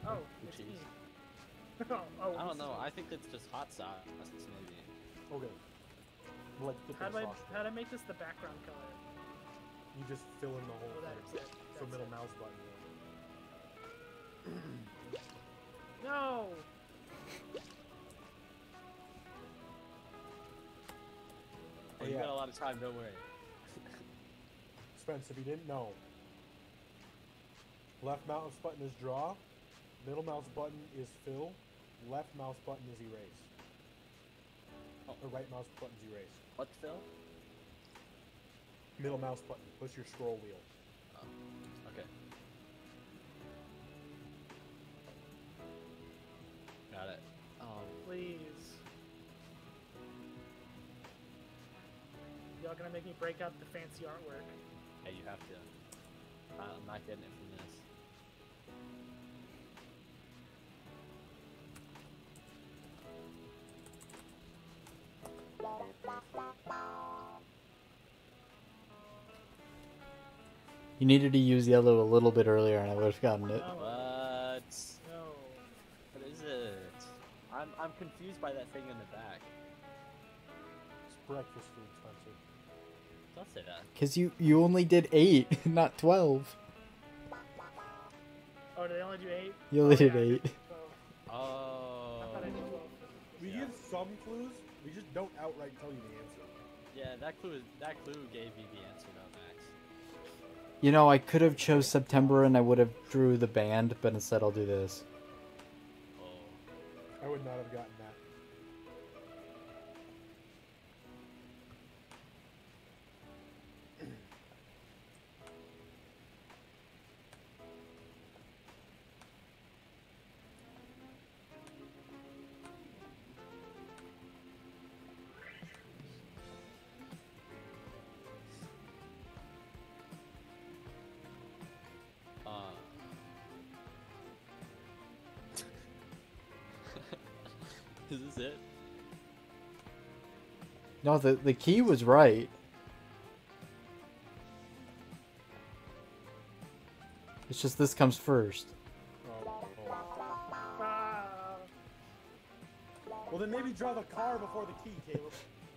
Oh, it's cheese. me. Oh, I don't know. I think it's just hot sauce, maybe. Okay. Like, How do I make this the background color? You just fill in the whole Oh, thing. that's it. So That's middle it. mouse button. No! Hey, you got a lot of time, don't worry. Spence, if you didn't know, left mouse button is draw, middle mouse button is fill, left mouse button is erase. Oh. Or right mouse button is erase. What's Phil? Middle mouse button, push your scroll wheel. Oh, okay. Got it. Please. Y'all gonna make me break out the fancy artwork. Yeah, you have to. I'm not getting it from this. You needed to use yellow a little bit earlier and I would have gotten it. No. What? No. What is it? I'm confused by that thing in the back. It's breakfast food, Spencer. Don't say that. Because you only did 8, not 12. Oh, did they only do 8? You only did yeah, I 8. did 12. Oh. I thought I did 12. We give some clues, we just don't outright tell you the answer. Yeah, that clue gave you the answer, though, Max. You know, I could have chose September and I would have drew the band, but instead I'll do this. Oh. I would not have gotten that. Is this it? No, the key was right. It's just this comes first. Ah. Well, then maybe draw the car before the key, Caleb.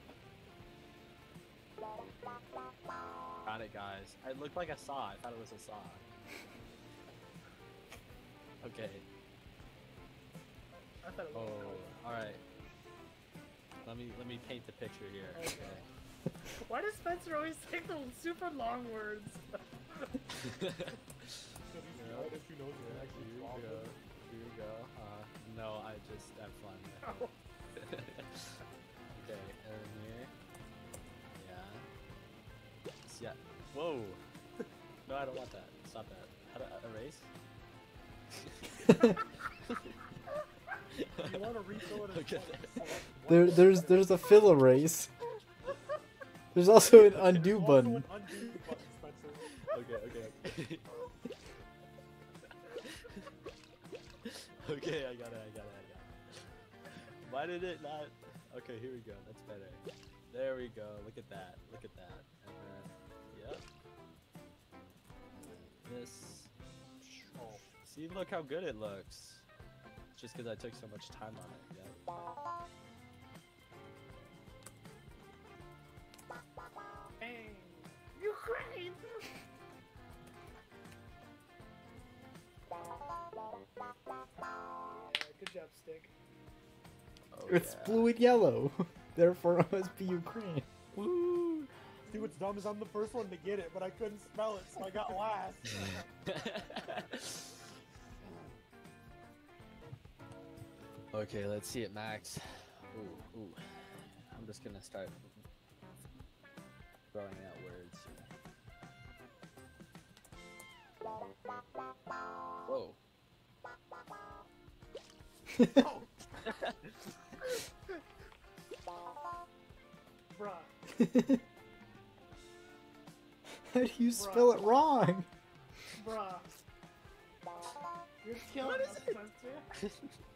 Got it, guys. It looked like a saw. I thought it was a saw. Okay. I thought it was Oh, all right. Let me paint the picture here. Okay. Why does Spencer always take the super long words? If you know you're actually Here we go. Here we go. No, I just have fun. Oh. Okay, and here. Yeah. Yeah. Whoa. No, I don't want that. Stop that. How to erase? You want to refill it as Okay. There's a fill erase. There's also an undo also button. an undo button, Spencer. Okay. Okay, I got it. Why did it not? Okay, here we go. That's better. There we go. Look at that. And then, yep. And then this. Oh, see, look how good it looks. It's just because I took so much time on it. Yep. Bang. Ukraine! Yeah, good job, Stick. Oh, It's yeah. blue and yellow. Therefore, it must be Ukraine. Woo! See what's dumb is I'm the first one to get it, but I couldn't spell it, so I got last. Okay, let's see it, Max. Ooh. I'm just gonna start throwing out words. Whoa. Bruh. How do you spell it wrong? Bruh. You're killing us, Spencer.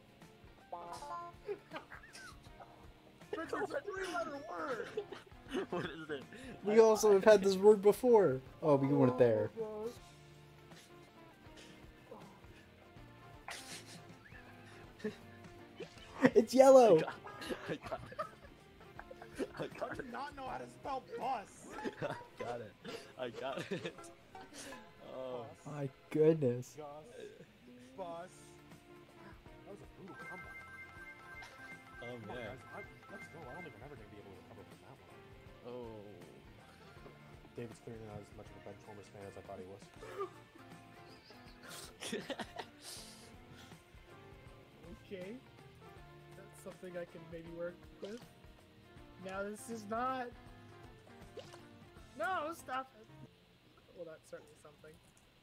It's a three-letter word. What is it? We also have had this word before. Oh, we weren't there. It's yellow. I got it. I How got do it. you not know how to spell bus? I got it. I got it. Oh. My goodness. Gus. Bus. That was a brutal combo. Oh Come on, man. guys. Let's go. I don't think I'm ever going to be able to recover from that one. Oh. David's clearly not as much of a Benchwarmers fan as I thought he was. Okay. That's something I can maybe work with. Now this is not... No, stop it! Well, that's certainly something.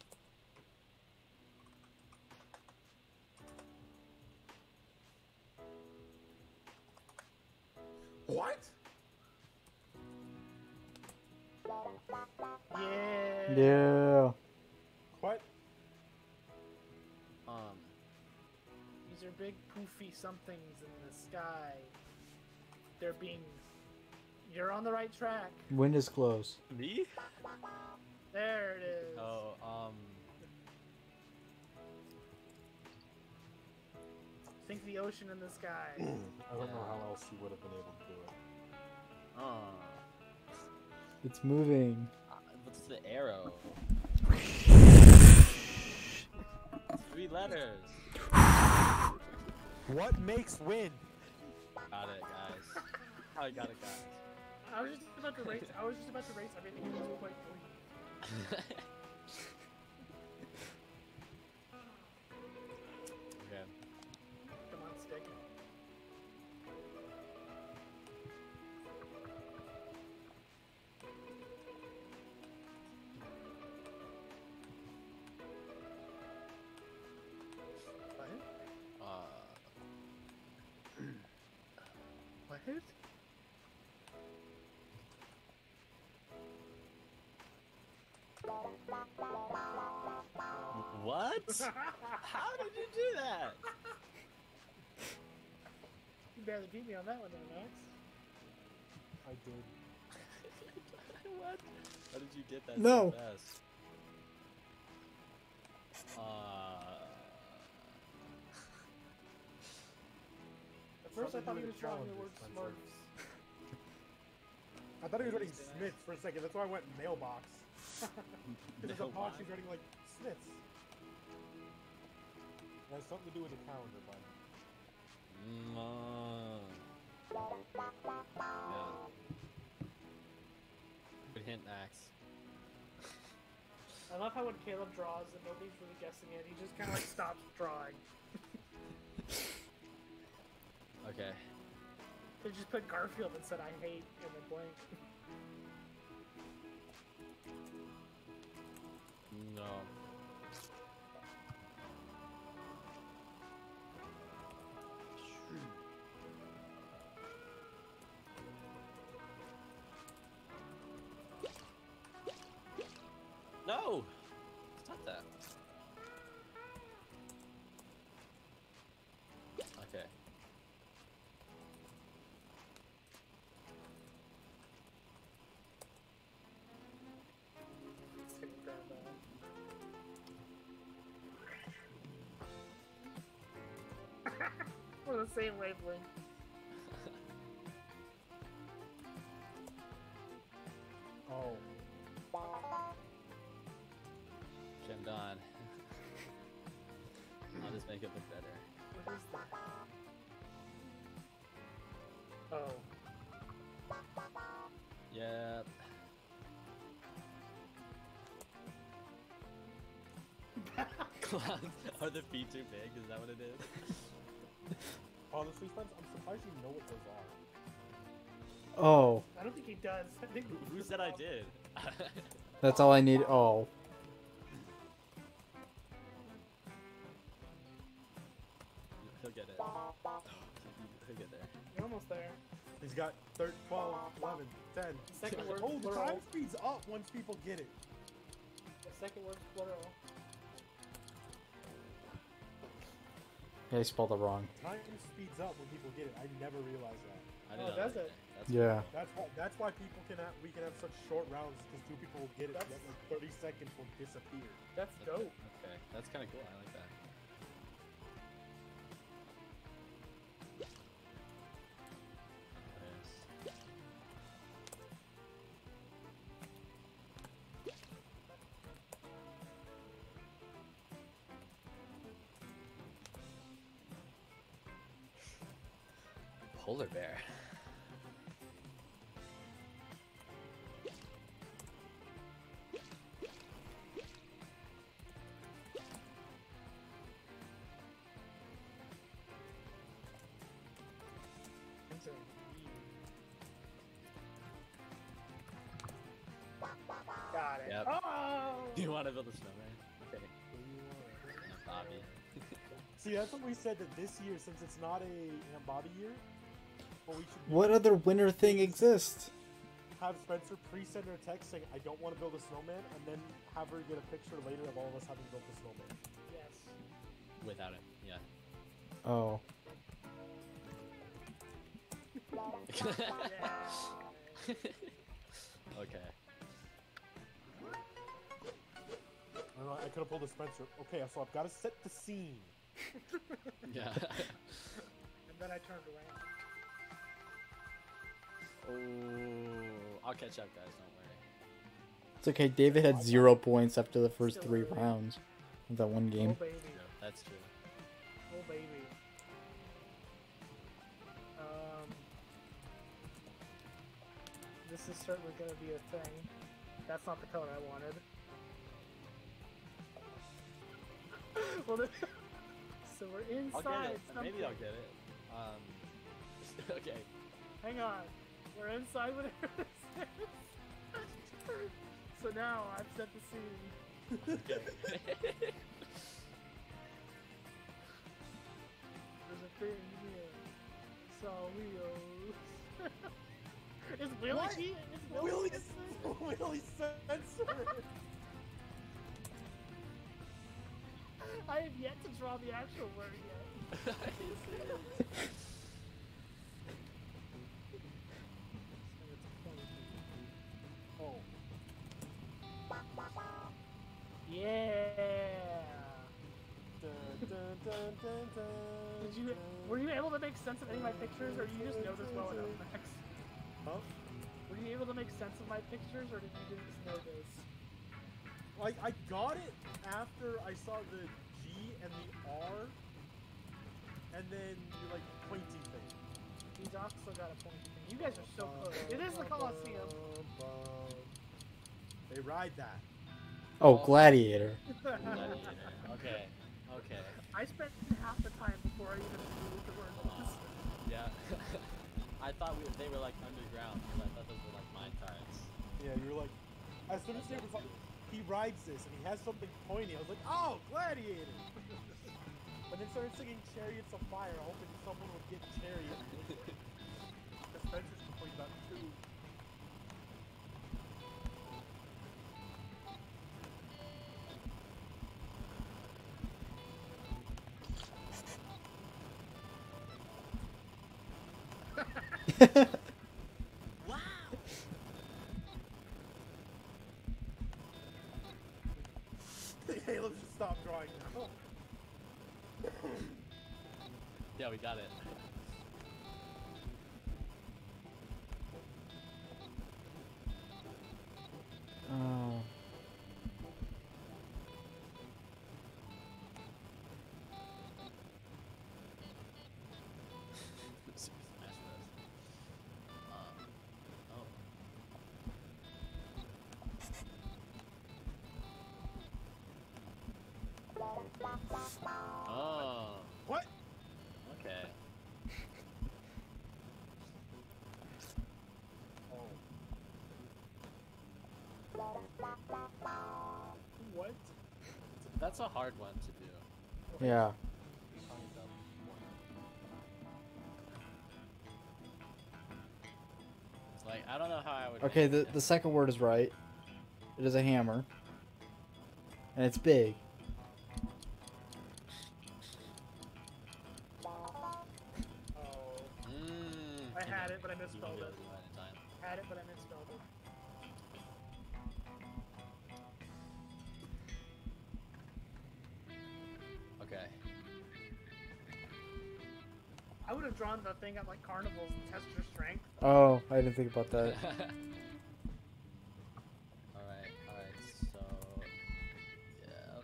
What? Yeah! Yeah. What? These are big poofy somethings in the sky. They're being... You're on the right track. Wind is close. Me? There it is. Oh, Think the ocean in the sky. I don't know how else you would have been able to do it. It's moving. What's the arrow? 3 letters. What makes wind? Got it, guys. I got it, guys. I was just about to race. I was just about to race everything real quick. Okay. Come on, stick. What? What? What? How did you do that? You barely beat me on that one, though, Max. I did. What? How did you get that No. so fast? At first, I Something thought to he do was with drawing the challenges, word Spencer. Smurfs. I thought he was writing Smiths for a second. That's why I went mailbox. Because I thought she's writing like Smiths. It has something to do with the calendar, bud. Yeah. Good hint, Max. I love how when Caleb draws and nobody's really guessing it, he just kind of like stops drawing. Okay. They just put Garfield and said I hate and then blank. No. No! Stop that. Okay. We're the same wavelength. Oh. Okay, I'm done. I'll just make it look better. What is that? Oh. Yep. Clowns. Are the feet too big? Is that what it is? Honestly, Spence, I'm surprised you know what those are. Oh, I don't think he does. I think Who said I did? that's all I need. Oh, He'll get it. He'll get there. you're almost there. He's got 13, 12, 11, 10. Second word Oh, the plural. time speeds up once people get it. The second word plural. yeah, I spelled it wrong. Time speeds up when people get it. I never realized that. I Oh, didn't know does that. it? That's Yeah. That's why people we can have such short rounds because 2 people will get it. That's- Yet like 30 seconds will disappear. That's dope. Okay, that's kind of cool. I like that. polar bear. Things are weird. Got it. Yep. Oh! Do you want to build a snowman? Okay. Bobby. See, that's what we said that this year, since it's not a Bobby year, what we should do What other winter thing exists? have Spencer pre-send her a text saying, I don't want to build a snowman, and then have her get a picture later of all of us having built a snowman. Yes. Without it, yeah. Oh. Yeah. Okay. I don't know, I could have pulled a Spencer. Okay, so I've got to set the scene. Yeah. And then I turned around. Oh, I'll catch up, guys. Don't worry. It's okay, David had 0 points after the first 3 rounds of that one Oh game. baby. Yeah, that's true. Oh baby. This is certainly going to be a thing. That's not the color I wanted. Well, so we're I'll inside get it. something. Maybe I'll get it. Okay. Hang on. We're inside whatever this is. So now I've set the scene. There's a thing here. Saw wheels. Is Willie What? cheating? Is Willie, cheating? Willie Spencer! I have yet to draw the actual word yet. Oh. Yeah. Dun, dun, dun, dun, dun, Were you able to make sense of any of my pictures, or you just know this well enough, Max? Huh? Were you able to make sense of my pictures, or did you just know this? Like, I got it after I saw the G and the R, and then you're like pointy thing. He's also got a point. You guys are so close. It is the Colosseum. They ride that. Oh, Gladiator. Okay. Okay. I spent half the time before I even knew what the word was. Yeah. I thought they were like underground. I thought those were like mine cards. Yeah, you're like, as soon as they was like, he rides this and he has something pointy, I was like, oh, Gladiator! But then started singing Chariots of Fire, hoping someone would get Chariot. Because Spencer's complete about 2. Hey, let's just stop drawing now. Yeah, we got it. Oh. Super Smash Bros. Oh. What? Okay. What? That's a hard one to do. Yeah. It's like I don't know how I would. Okay, make the second word is right. It is a hammer. And it's big. Oh. Mm, I had it, but I you misspelled knew it. right in time. Had it, but I misspelled it. Okay. I would have drawn the thing at like carnivals and test your strength. Oh, I didn't think about that. Alright, so yeah.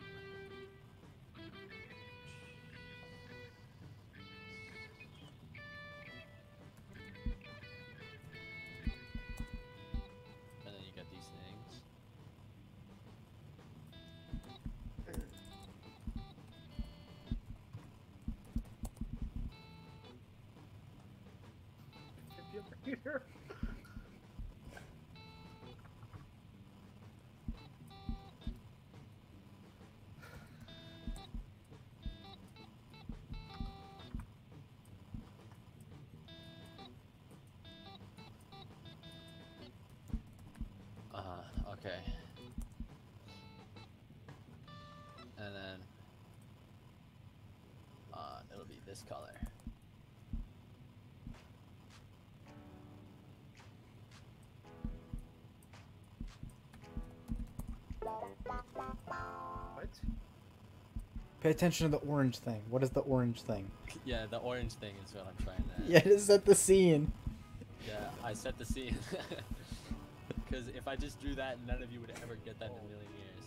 later. Okay. And then it'll be this color. What? Pay attention to the orange thing. What is the orange thing? Yeah, the orange thing is what I'm trying to. Yeah, to set the scene. Yeah, I set the scene. Because if I just drew that, none of you would ever get that in a million years.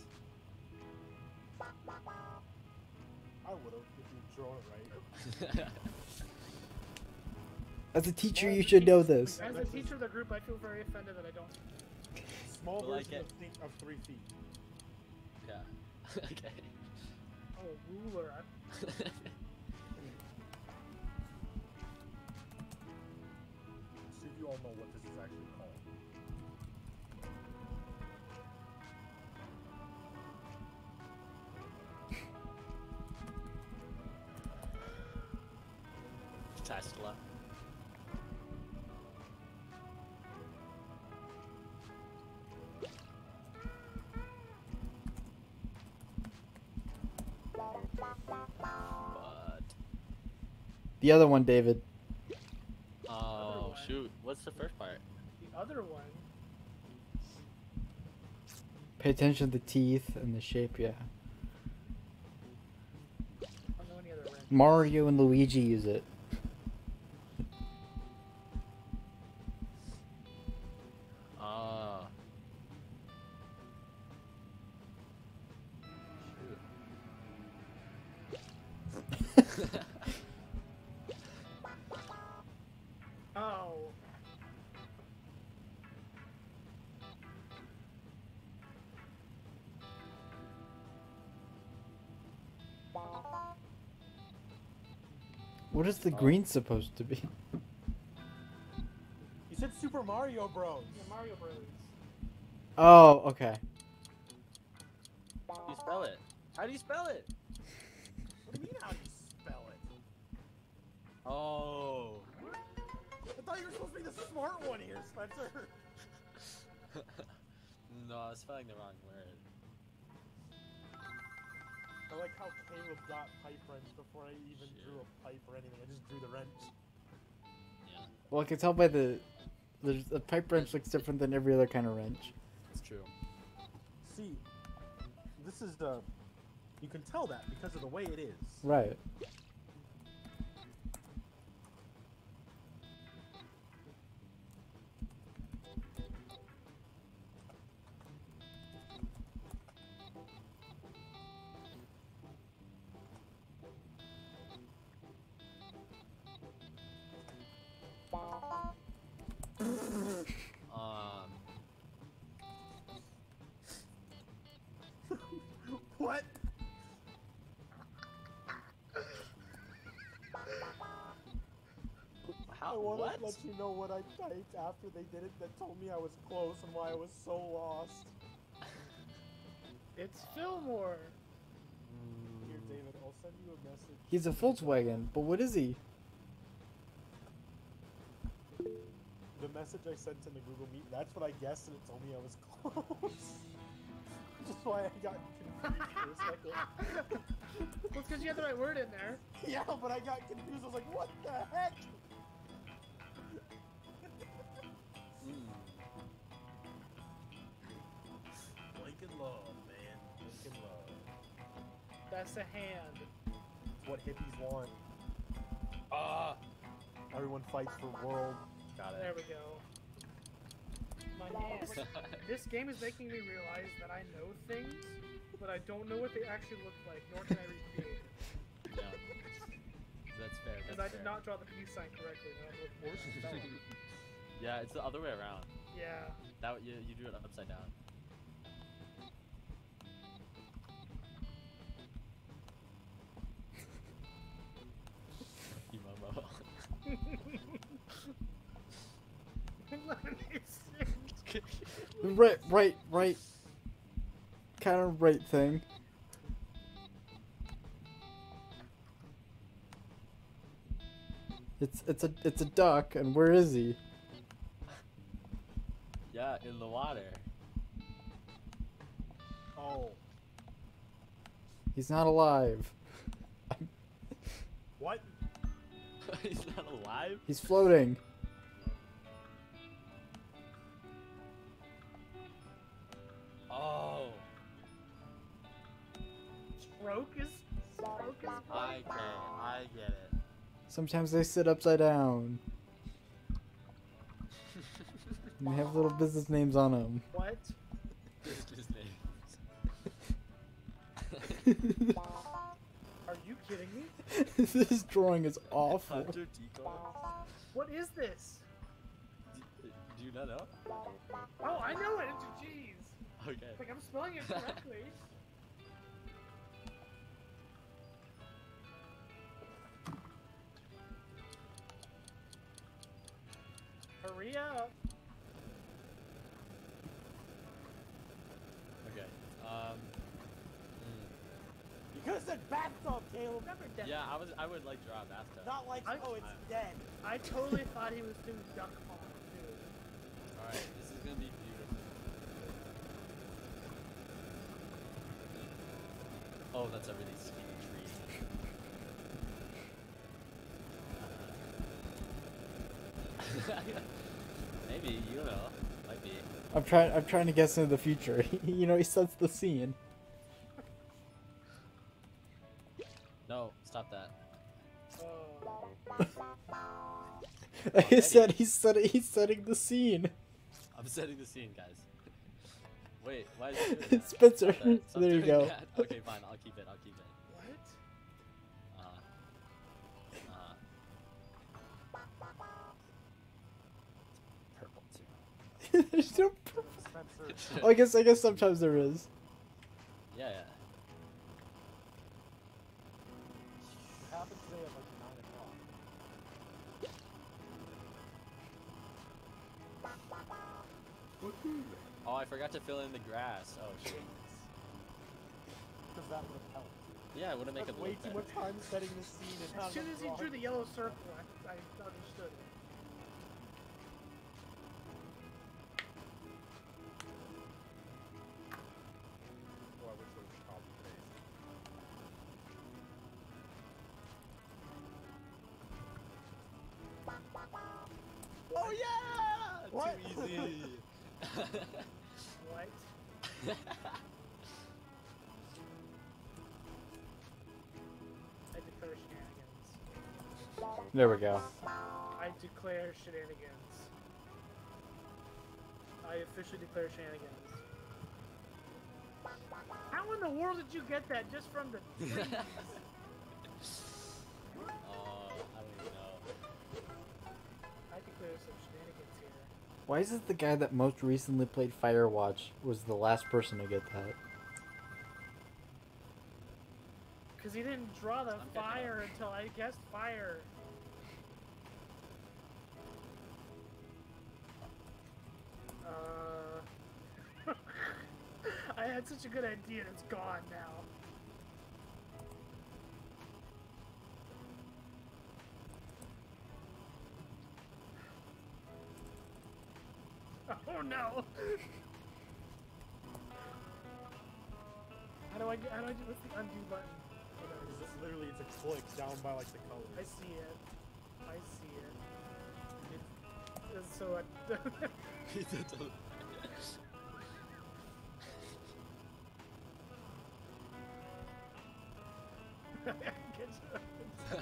I would have if you'd drawn it right. As a teacher, you should know this. As a teacher of the group, I feel very offended that I don't. Small Well, I version get- of 3 feet. Yeah. Okay. Oh, ruler. See if you all know what this is actually called. Tesla. But The other one, David. oh one. shoot, what's the first part? The other one. Pay attention to the teeth and the shape, yeah. I don't know any other wrench. Mario and Luigi use it. Ah. Oh. What is the green supposed to be? You said Super Mario Bros. Yeah, Mario Bros. Oh, okay. How do you spell it? How do you spell it? What do you mean how do you spell it? Oh. I thought you were supposed to be the smart one here, Spencer. No, I was spelling the wrong word. I like how Caleb got pipe wrench before I even drew a pipe or anything. I just drew the wrench. Yeah, Well, I can tell by the pipe wrench looks different than every other kind of wrench. it's true. See, this is the... You can tell that because of the way it is. Right. Um, What? I how? want What? to let you know what I typed after they did it that told me I was close and why I was so lost. It's Fillmore. Here, David, I'll send you a message. He's a Volkswagen, but what is he? The message I sent in the Google Meet, that's what I guessed, and it told me I was close. Just why I got confused for a second. Well, it's because you had the right word in there. Yeah, but I got confused. I was like, what the heck? Lincoln Love, man. Lincoln Love. That's a hand. It's what hippies want. Ah, Everyone fights for world. got There it. we go. My hand. This game is making me realize that I know things, but I don't know what they actually look like, nor can I recreate it. Yeah. That's fair. Because That's I did fair. not draw the peace sign correctly. And I was like, worse spelling. Yeah, it's the other way around. Yeah. That you drew it upside down. You Momo. Right. Kind of right thing. It's a duck, and where is he? Yeah, in the water. Oh. He's not alive. What? He's not alive? He's floating. Oh. Stroke is I get it. Sometimes they sit upside down. And they have little business names on them. what? His name. Are you kidding me? This drawing is awful. Hunter decoy. What is this? Do you not know? Oh, I know it. It's a G's. Okay. Like I'm spelling it correctly. Hurry up. Okay. You could have said bathtub, Caleb. Remember that. Yeah, I would like draw a bathtub. Not like, oh, it's dead. I totally thought he was doing duck pond too. All right, this is gonna be beautiful. Oh, that's a really skinny tree. Maybe, you know, might be. I'm trying to guess into the future. You know, he sets the scene. No, stop that. Oh. He said he's setting the scene. I'm setting the scene, guys. Wait, why is it doing that? Spencer, Stop that. Stop there you doing go. that. Okay, fine, I'll keep it. What? Purple too. There's no. Spencer. Oh, I guess sometimes there is. Yeah. It happened today at like 9 o'clock. Oh, I forgot to fill in the grass. Oh shit. Because that would have helped. Yeah, it would have made That's it way look too better. much time setting the scene and As not soon enough as he drew drawing. the yellow circle, I understood it. Oh, I wish there was copy paste. Oh yeah! What? Too easy. What? I declare shenanigans. There we go. I declare shenanigans. I officially declare shenanigans. How in the world did you get that just from the trees? Oh, I don't even know. I declare some shenanigans here. Why is it the guy that most recently played Firewatch was the last person to get that? Because he didn't draw the I'm getting fire until I guessed fire. I had such a good idea and it's gone now. Oh no! How do I do, what's the undo button? Oh, there it is. This literally, it's a click down by like the I colors. see it. I see it. It's so I get you.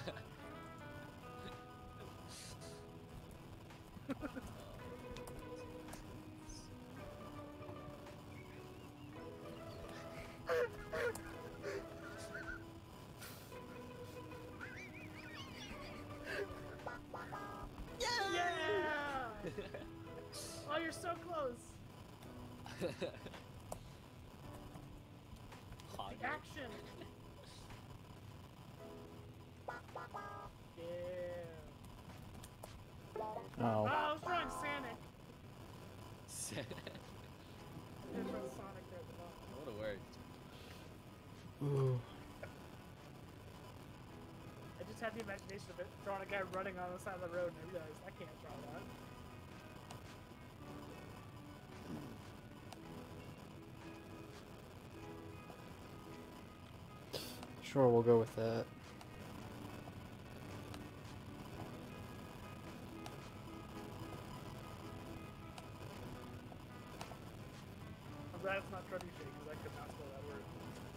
Yeah! Oh, you're so close. Hot. Action. Yeah. Oh. Oh, I was drawing Sonic. Didn't throw Sonic there at the bottom. That would have worked. Ooh. I just had the imagination of it drawing a guy running on the side of the road, and I realized I can't draw that. Sure, we'll go with that. I'm glad it's not trebuchet, because I could not spell that word.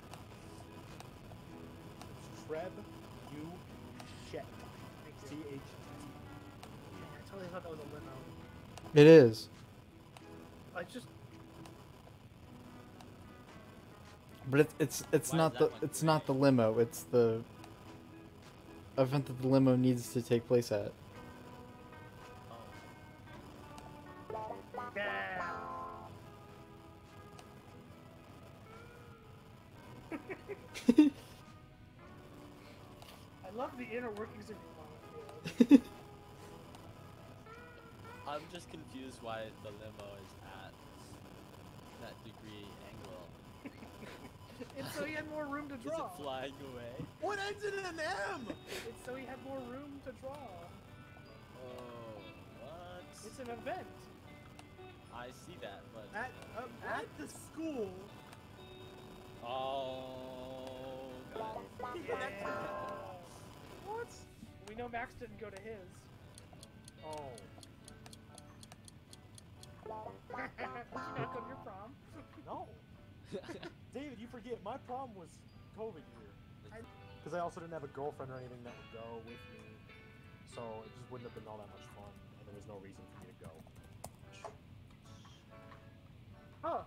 Treb, you, Chet. Thank you. C-H-T. Dang, I totally thought that was a limo. It is. I just... But it's Why is not that the one it's gray? not the limo. It's the event that the limo needs to take place at. Oh. Yeah! I love the inner workings of your mom. I'm just confused why the limo is at that degree angle. It's so he had more room to Is draw. it flying away? What ends in an M? It's so he had more room to draw. Oh, what? It's an event. I see that, but At the school. oh, got it. Yeah. What? We know Max didn't go to his. Oh. Did you not go to your prom? No. David, you forget, my problem was COVID year. Because I also didn't have a girlfriend or anything that would go with me. So it just wouldn't have been all that much fun. And there was no reason for me to go. Huh.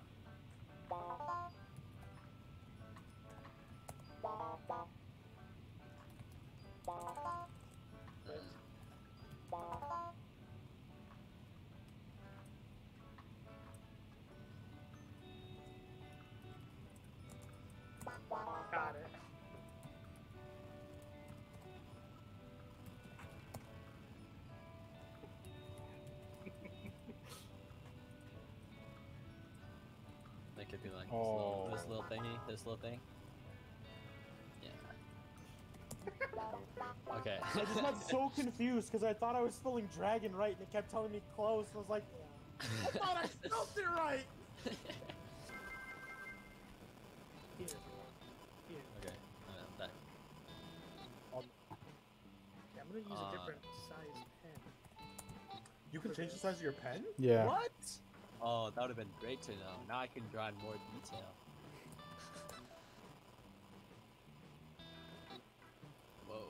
Got it. That could be like Oh. this little thingy, this little thing. Yeah. Okay. I just got so confused because I thought I was spelling dragon right and it kept telling me close. I was like, I thought I spelled it right! Here. Here. Okay. That. Yeah, I'm gonna use a different size pen. You can change the size of your pen? Yeah. What? Oh, that would have been great to know. Now I can draw in more detail. Whoa.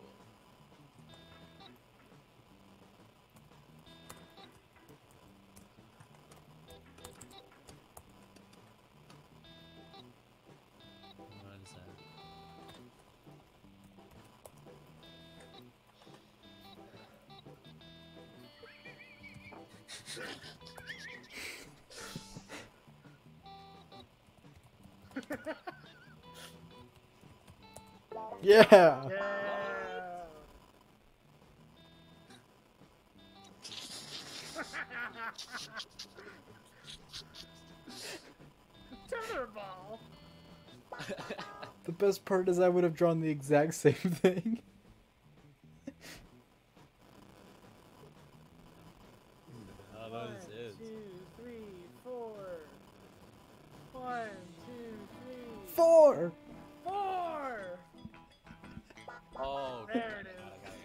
What is that? Yeah. Yeah. Tetherball. The best part is I would have drawn the exact same thing. Oh, One, that is. 2, 3, 4. 1, 2, 3, 4. 4. Oh, okay. There it is.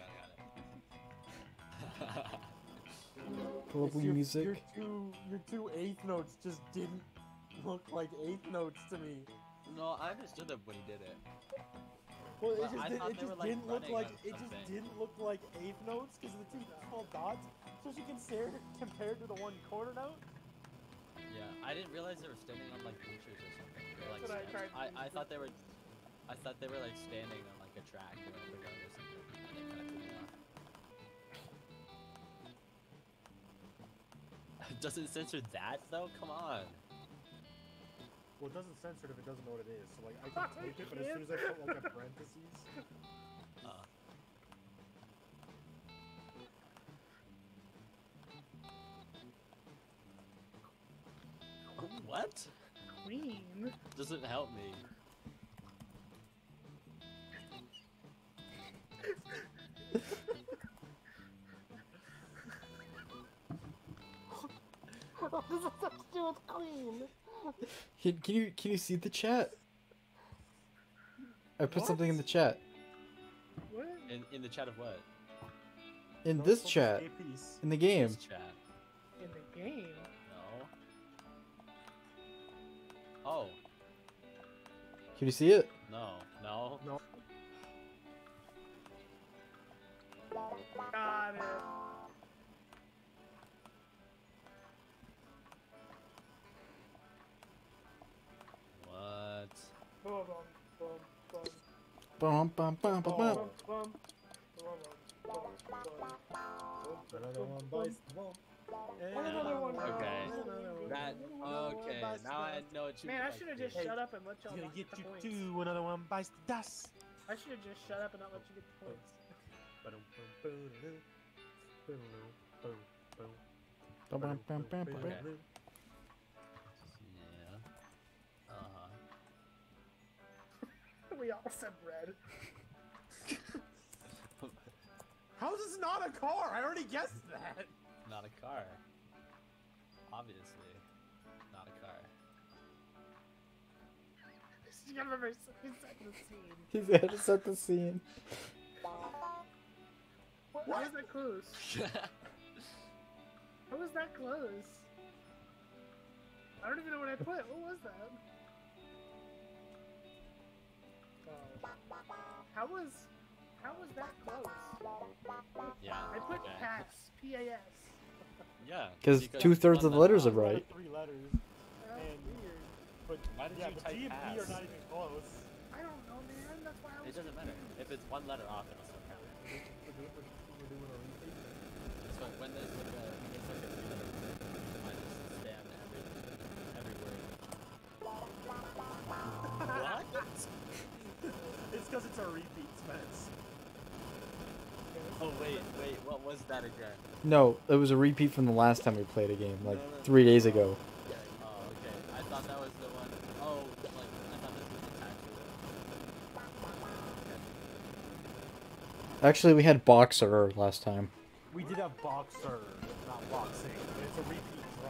Got it. Lovely Your music. your two eighth notes just didn't look like eighth notes to me. No, I understood it when he did it. Well, it Well, just, I did, thought it they were, just like, didn't look running like on it just something. didn't look like eighth notes because of the two small dots, especially compared to the one quarter note. Yeah, I didn't realize they were standing on like bleachers or something. Or, like, That's what I stands. tried to I thought they were like standing on like a track or whatever or something. And they kind of threw me off. Does it censor that though? Come on. Well, it doesn't censor it if it doesn't know what it is. So like I can type it, but as soon as I put like a parentheses. What? Queen? Doesn't help me. What does that have to do with Queen? Can you see the chat? I put What? something in the chat. What? In the chat of what? In Don't this focus chat. gay piece. In the game. This chat. In the game? No. Oh. Can you see it? No. No. No. Got it. What? Boom, boom, boom, Bum, bum, bum, bum, bum. boom, boom. Another one bites the bum. Another one. Okay. Another one. That. Okay. Now I know what you. Man, I should have just Hey, shut up and let y'all He's gonna knock get the you points. too. Another one bites the dust. I should have just shut up and not let you get the points. Bum, bum, bum, bum, bum. Okay. Yeah. Uh-huh. We all said red. How is this not a car? I already guessed that. Not a car. Obviously. Not a car. You gotta remember, he's setting the scene. He's had to set the scene. Why is that close? How was that close? I don't even know what I put. What was that? Oh. How was that close? Yeah. I put okay. pass. P-A-S. Yeah. Because 2/3 of the letters are One out right. of 3 letters. That's And- weird. But Why did yeah, you but type G and P pass? are not even close. I don't know, man. That's why I was It doesn't matter. If it's one letter off, it'll still count. We're doing a repeat. So when there's like a, it's like a three-letter word, I just stand every word. What? It's because it's a repeat, Spence. Oh wait, what was that again? No, it was a repeat from the last time we played a game, like No, no, no. 3 days ago. Oh, okay. I thought that was the one. Oh, like I thought this was attached to it. Actually, we had boxer last time. We did have boxer, not boxing, but it's a repeat draw.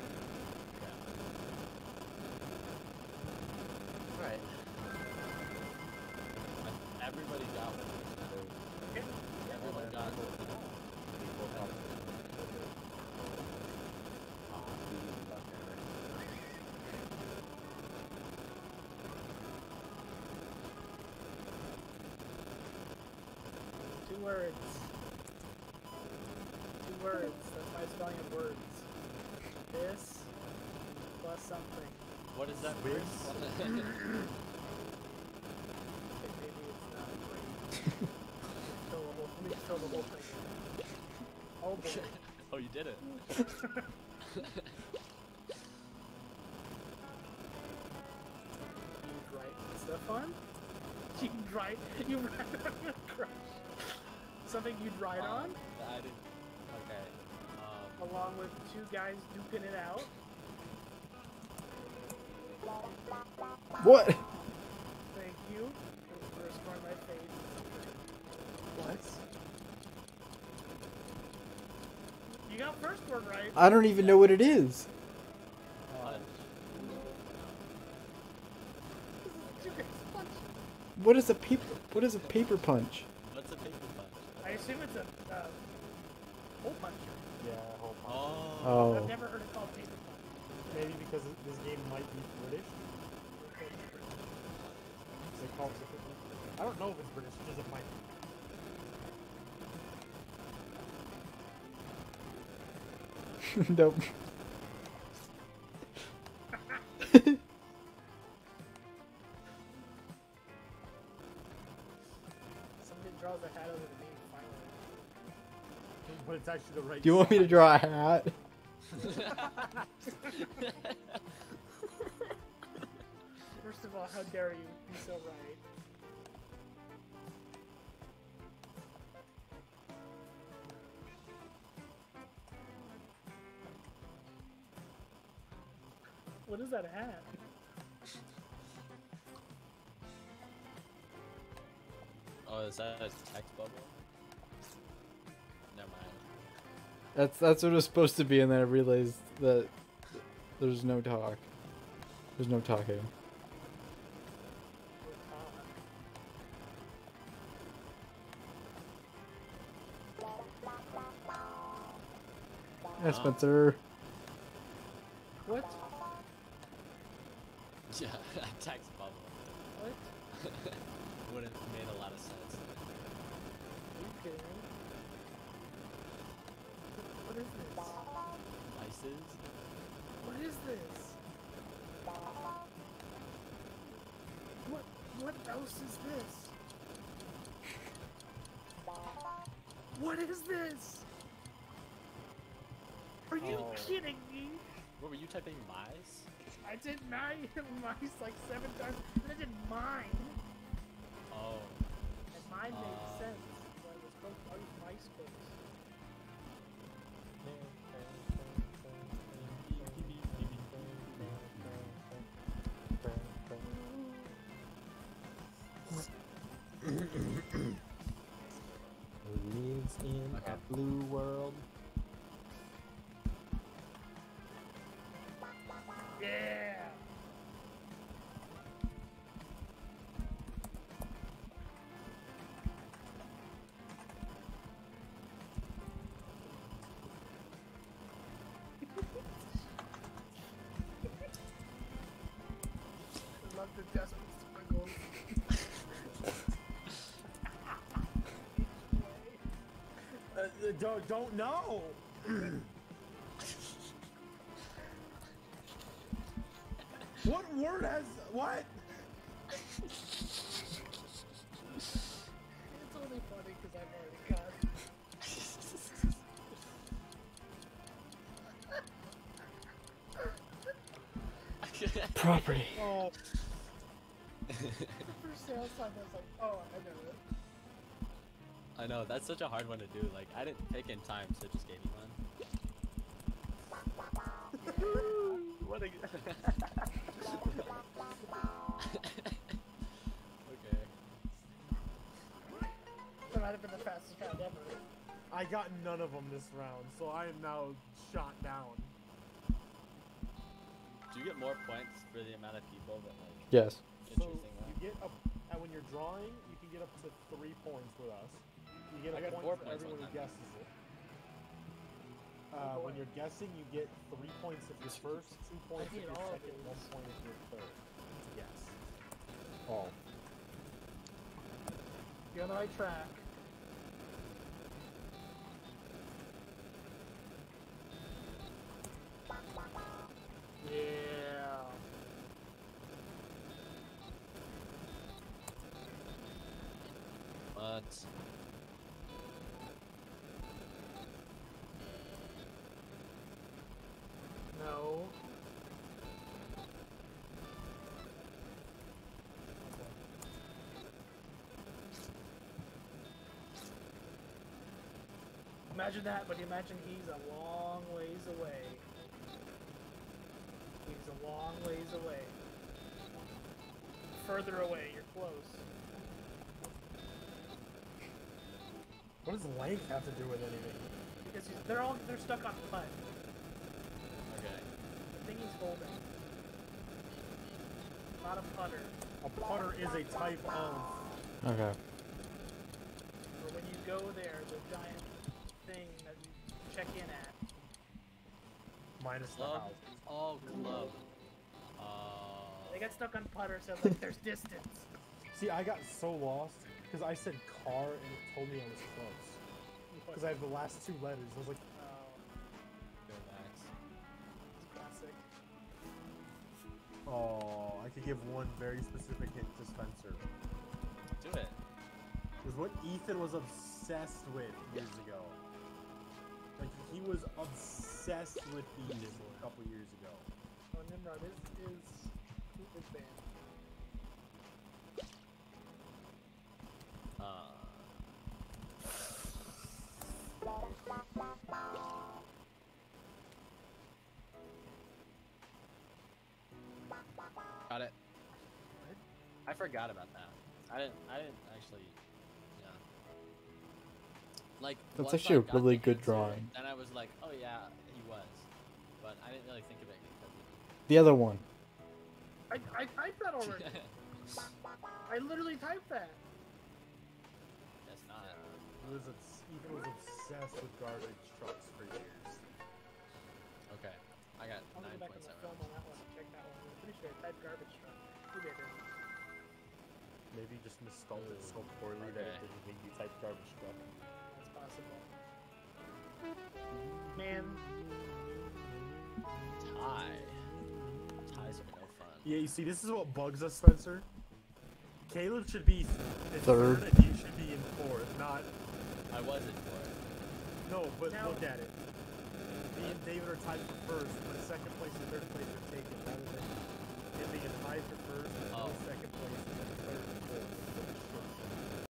Right. Everybody got one. Everyone got one. Two words. Two words. That's my spelling of words. This plus something. What is that Wiz? word? Okay, maybe it's not great. Let me fill the whole thing. Oh boy. Oh, you did it. You'd write. Is that fun? You'd write. You write on a crush. Something you'd write on, I didn't. Okay. along with two guys duking it out. What? Thank you for restoring my faith. What? You got first word right. I don't even know what it is. Punch. Two guys punch. What is a paper? What is a paper punch? What's a paper punch? I assume it's a hole puncher. Yeah, whole punch. Oh. Oh. I've never heard it called paper punch. Maybe because this game might be British. They call it differently. I don't know if it's British, just it might be. Nope. Somebody draws a hat over the name finally. But it's actually the right Do you want me to side. draw a hat? First of all, how dare you be so right? What is that hat? Oh, is that a text bubble? Never mind. That's what it was supposed to be, and then I realized that there's no talk. There's no talking. Yeah, Spencer. What? Yeah, a text bubble. What? Wouldn't have made a lot of sense. Are you kidding? What is this? Devices? What is this? What else is this? What is this? Are you kidding me? What were you typing? Mice? I did mice like 7 times, and I did mine. Oh. And mine made sense. But it was called MySpace. Lives in a blue world. Yeah. I love the desperate squiggles. Don't know. What word has what? It's only funny because I've already got it. Property. Oh, The first sales time, I was like, oh, I know it. I know, that's such a hard one to do. Like, I didn't take in time, so it just gave me one. What a... Okay. That might have been the fastest round ever. I got none of them this round, so I am now shot down. Do you get more points for the amount of people that, like, Yes. So interesting you one? get up, and when you're drawing, you can get up to 3 points with us. You get I a got point 4 for points everyone one who time. guesses it. When you're guessing, you get 3 points if you're first, 2 points if hate you're all of second, these. 1 point if you're third. Yes. Oh. You're on the right track. Yeah. What? No. Imagine that, but imagine he's a long ways away. He's a long ways away. Further away, you're close. What does length have to do with anything? Because they're stuck on putt. Okay. The thing he's holding. Not a putter. A putter is a type of... Okay. Or when you go there, the giant thing that you check in at. minus the Club? house. Oh, club. They got stuck on putter, so like there's distance. See, I got so lost because I said car and it told me I was close. Because I have the last 2 letters. I was like, Oh, Go Max. it's classic. oh, I could give one very specific hint to Spencer. Do it. It was what Ethan was obsessed with years ago. Like, he was obsessed with these a couple years ago. Oh, Nimrod is banned. forgot about that. I didn't actually. Yeah. Like. That's once actually I a got really the good answer, drawing. Then I was like, oh yeah, he was, but I didn't really think of it because The other one. I typed that already. I literally typed that. that's not. Ethan was obsessed with garbage trucks for years. Okay, I got I'll go back on the 9.7. film on that one and check that one. I'm pretty sure I typed garbage truck. Maybe I didn't. Maybe you just misspelled it so poorly that it Okay. didn't think you typed garbage truck. That's possible. Man, Ties are no fun. Yeah, you see, this is what bugs us, Spencer. Caleb should be in Third. and you should be in fourth, not... I wasn't for it. No, but Now- look at it. Me and David are tied for first, but second place and third place are taken, rather than him being tied for first and Oh. second place